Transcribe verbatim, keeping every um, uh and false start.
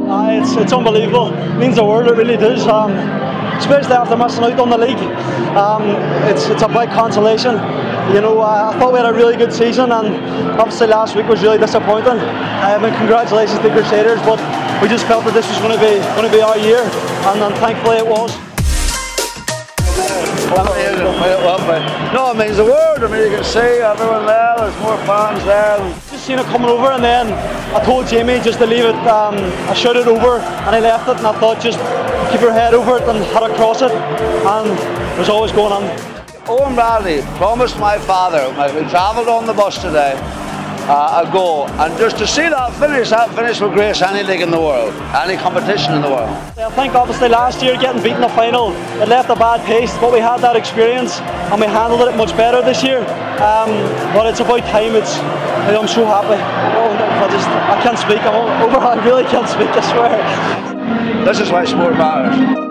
Uh, it's, it's unbelievable. It means the world, it really does. Um, especially after missing out on the league. Um, it's, it's a big consolation. You know, uh, I thought we had a really good season, and obviously last week was really disappointing. Um, and congratulations to Crusaders, but we just felt that this was going to be going to be our year, and, and thankfully it was. No, it means the world. I mean, you can see everyone there. There's more fans there. Just seen it coming over, and then I told Jamie just to leave it. Um, I shouted over, and I left it, and I thought just keep your head over it and head across it, and it was always going on. Owen Bradley promised my father, we travelled on the bus today, uh, a goal, and just to see that finish, that finish will grace any league in the world, any competition in the world. I think obviously last year getting beaten in the final, it left a bad taste, but we had that experience and we handled it much better this year. Um, but it's about time. It's, I'm so happy. Oh, I just, I can't speak. I'm over. I really can't speak. I swear. This is why sport matters.